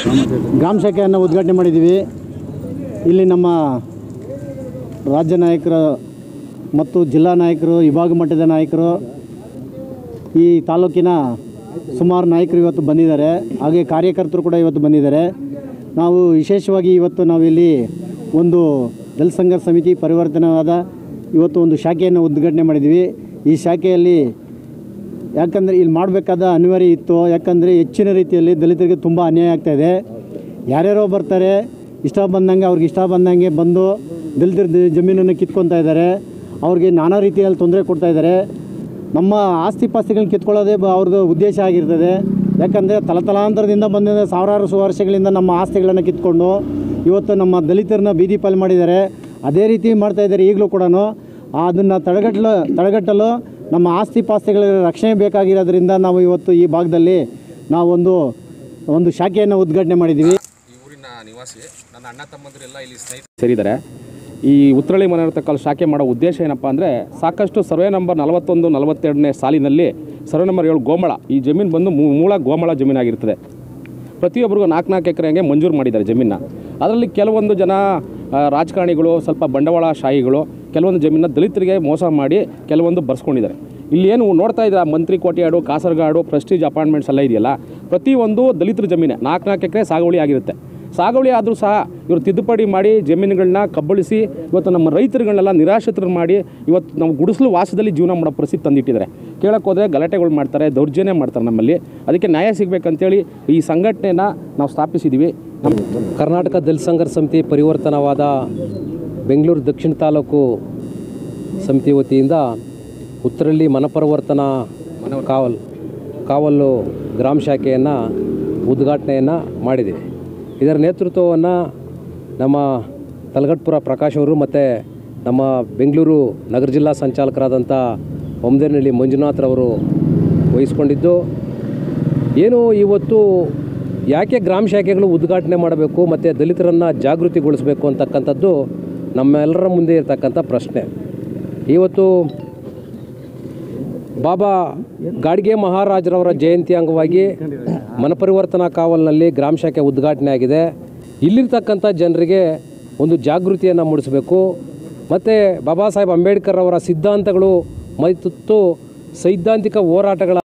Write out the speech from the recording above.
ಗ್ರಾಮ ಶಾಖೆಯನ್ನು ಉದ್ಘಾಟನೆ ಮಾಡಿದ್ದೀವಿ. ಇಲ್ಲಿ ನಮ್ಮ ರಾಜ್ಯ ನಾಯಕರು ಮತ್ತು ಜಿಲ್ಲಾ ನಾಯಕರು, ವಿಭಾಗ ಮಟ್ಟದ ನಾಯಕರು, ಈ ತಾಲೂಕಿನ ಸುಮಾರು ನಾಯಕರು ಇವತ್ತು ಬಂದಿದ್ದಾರೆ. ಹಾಗೆ ಕಾರ್ಯಕರ್ತರು ಕೂಡ ಇವತ್ತು ಬಂದಿದ್ದಾರೆ. ನಾವು ವಿಶೇಷವಾಗಿ ಇವತ್ತು ನಾವಿಲ್ಲಿ ಒಂದು ದಲಿತ ಸಂಘರ್ಷ ಸಮಿತಿ ಪರಿವರ್ತನವಾದ ಇವತ್ತು ಒಂದು ಶಾಖೆಯನ್ನು ಉದ್ಘಾಟನೆ ಮಾಡಿದ್ದೀವಿ. ಈ ಶಾಖೆಯಲ್ಲಿ ಯಾಕಂದರೆ ಇಲ್ಲಿ ಮಾಡಬೇಕಾದ ಅನಿವಾರ್ಯ ಇತ್ತು. ಯಾಕಂದರೆ ಹೆಚ್ಚಿನ ರೀತಿಯಲ್ಲಿ ದಲಿತರಿಗೆ ತುಂಬ ಅನ್ಯಾಯ ಆಗ್ತಾಯಿದೆ. ಯಾರ್ಯಾರೋ ಬರ್ತಾರೆ, ಇಷ್ಟ ಬಂದಂಗೆ ಅವ್ರಿಗೆ ಇಷ್ಟ ಬಂದಂಗೆ ಬಂದು ದಲಿತರ ಜಮೀನನ್ನು ಕಿತ್ಕೊತಾ ಇದ್ದಾರೆ. ಅವ್ರಿಗೆ ನಾನಾ ರೀತಿಯಲ್ಲಿ ತೊಂದರೆ ಕೊಡ್ತಾಯಿದ್ದಾರೆ. ನಮ್ಮ ಆಸ್ತಿ ಪಾಸ್ತಿಗಳನ್ನ ಕಿತ್ಕೊಳ್ಳೋದೇ ಅವ್ರದ್ದು ಉದ್ದೇಶ ಆಗಿರ್ತದೆ. ಯಾಕಂದರೆ ತಲತಲಾಂತರದಿಂದ ಬಂದಿದ್ದ ಸಾವಿರಾರು ವರ್ಷಗಳಿಂದ ನಮ್ಮ ಆಸ್ತಿಗಳನ್ನು ಕಿತ್ಕೊಂಡು ಇವತ್ತು ನಮ್ಮ ದಲಿತರನ್ನ ಬೀದಿ ಪಾಲು ಮಾಡಿದ್ದಾರೆ. ಅದೇ ರೀತಿ ಮಾಡ್ತಾಯಿದ್ದಾರೆ ಈಗಲೂ ಕೂಡ. ಅದನ್ನು ತಡೆಗಟ್ಟಲು ನಮ್ಮ ಆಸ್ತಿ ಪಾಸ್ತಿಗಳ ರಕ್ಷಣೆ ಬೇಕಾಗಿರೋದ್ರಿಂದ ನಾವು ಇವತ್ತು ಈ ಭಾಗದಲ್ಲಿ ನಾವು ಒಂದು ಶಾಖೆಯನ್ನು ಉದ್ಘಾಟನೆ ಮಾಡಿದ್ದೀವಿ. ಈ ಊರಿನ ನಿವಾಸಿ ನನ್ನ ಅಣ್ಣ ತಮ್ಮಂದಿರೆಲ್ಲ ಇಲ್ಲಿ ಸೇರಿದ್ದಾರೆ. ಈ ಉತ್ರಳ್ಳಿ ಮನೆಯರ್ತಕ್ಕಂಥ ಶಾಖೆ ಮಾಡೋ ಉದ್ದೇಶ ಏನಪ್ಪ ಅಂದರೆ, ಸಾಕಷ್ಟು ಸರ್ವೆ ನಂಬರ್ 41, 42ನೇ ಸಾಲಿನಲ್ಲಿ ಸರ್ವೆ ನಂಬರ್ 7 ಗೋಮಳ, ಈ ಜಮೀನು ಬಂದು ಮೂಲ ಗೋಮಳ ಜಮೀನಾಗಿರ್ತದೆ. ಪ್ರತಿಯೊಬ್ಬರಿಗೂ 4 ಎಕರೆ ಹಂಗೆ ಮಂಜೂರು ಮಾಡಿದ್ದಾರೆ ಜಮೀನನ್ನ. ಅದರಲ್ಲಿ ಕೆಲವೊಂದು ಜನ ರಾಜಕಾರಣಿಗಳು, ಸ್ವಲ್ಪ ಬಂಡವಾಳಶಾಹಿಗಳು ಕೆಲವೊಂದು ಜಮೀನನ್ನ ದಲಿತರಿಗೆ ಮೋಸ ಮಾಡಿ ಕೆಲವೊಂದು ಬರ್ಸ್ಕೊಂಡಿದ್ದಾರೆ. ಇಲ್ಲಿ ಏನು ನೋಡ್ತಾ ಇದ್ದಾರೆ, ಮಂತ್ರಿ ಕೋಟೆಯಾಡು, ಕಾಸರಗಾಡು, ಪ್ರೆಸ್ಟೀಜ್ ಅಪಾರ್ಟ್ಮೆಂಟ್ಸ್ ಎಲ್ಲ ಇದೆಯಲ್ಲ, ಪ್ರತಿಯೊಂದು ದಲಿತರ ಜಮೀನೇ 4 ಎಕರೆ ಸಾಗುವಳಿ ಆಗಿರುತ್ತೆ. ಸಾಗುವಳಿ ಆದರೂ ಸಹ ಇವರು ತಿದ್ದುಪಡಿ ಮಾಡಿ ಜಮೀನುಗಳನ್ನ ಕಬ್ಬಳಿಸಿ ಇವತ್ತು ನಮ್ಮ ರೈತರುಗಳನ್ನೆಲ್ಲ ನಿರಾಶ್ರಿತರು ಮಾಡಿ ಇವತ್ತು ನಾವು ಗುಡಿಸಲು ವಾಸದಲ್ಲಿ ಜೀವನ ಮಾಡೋ ಪರಿಸ್ಥಿತಿ ತಂದಿಟ್ಟಿದ್ದಾರೆ. ಕೇಳಕ್ಕೆ ಹೋದರೆ ಗಲಾಟೆಗಳು ಮಾಡ್ತಾರೆ, ದೌರ್ಜನ್ಯ ಮಾಡ್ತಾರೆ ನಮ್ಮಲ್ಲಿ. ಅದಕ್ಕೆ ನ್ಯಾಯ ಸಿಗಬೇಕಂತೇಳಿ ಈ ಸಂಘಟನೆನ ನಾವು ಸ್ಥಾಪಿಸಿದ್ದೀವಿ. ಕರ್ನಾಟಕ ದಲಿತ ಸಂಘರ್ಷ ಸಮಿತಿ ಪರಿವರ್ತನವಾದ ಬೆಂಗಳೂರು ದಕ್ಷಿಣ ತಾಲೂಕು ಸಮಿತಿ ವತಿಯಿಂದ ಉತ್ತರಳ್ಳಿ ಮನಪರಿವರ್ತನಾ ಕಾವಲು ಗ್ರಾಮ ಶಾಖೆಯನ್ನು ಉದ್ಘಾಟನೆಯನ್ನು ಮಾಡಿದ್ದೀವಿ. ಇದರ ನೇತೃತ್ವವನ್ನು ನಮ್ಮ ತಲಗಟ್ಪುರ ಪ್ರಕಾಶ್ ಅವರು ಮತ್ತು ನಮ್ಮ ಬೆಂಗಳೂರು ನಗರ ಜಿಲ್ಲಾ ಸಂಚಾಲಕರಾದಂಥ ಒಮ್ದೇನಹಳ್ಳಿ ಮಂಜುನಾಥ್ರವರು ವಹಿಸ್ಕೊಂಡಿದ್ದು, ಏನು ಇವತ್ತು ಯಾಕೆ ಗ್ರಾಮ ಶಾಖೆಗಳು ಉದ್ಘಾಟನೆ ಮಾಡಬೇಕು ಮತ್ತು ದಲಿತರನ್ನು ಜಾಗೃತಿಗೊಳಿಸಬೇಕು ಅಂತಕ್ಕಂಥದ್ದು ನಮ್ಮೆಲ್ಲರ ಮುಂದೆ ಇರತಕ್ಕಂಥ ಪ್ರಶ್ನೆ. ಇವತ್ತು ಬಾಬಾ ಗಾಡ್ಗೆ ಮಹಾರಾಜರವರ ಜಯಂತಿ ಅಂಗವಾಗಿ ಮನಪರಿವರ್ತನಾ ಕಾವಲಿನಲ್ಲಿ ಗ್ರಾಮ ಶಾಖೆ ಉದ್ಘಾಟನೆ ಆಗಿದೆ. ಇಲ್ಲಿರ್ತಕ್ಕಂಥ ಜನರಿಗೆ ಒಂದು ಜಾಗೃತಿಯನ್ನು ಮೂಡಿಸಬೇಕು ಮತ್ತು ಬಾಬಾ ಸಾಹೇಬ್ ಅಂಬೇಡ್ಕರ್ ಅವರ ಸಿದ್ಧಾಂತಗಳು ಮತ್ತು ಸೈದ್ಧಾಂತಿಕ ಹೋರಾಟಗಳ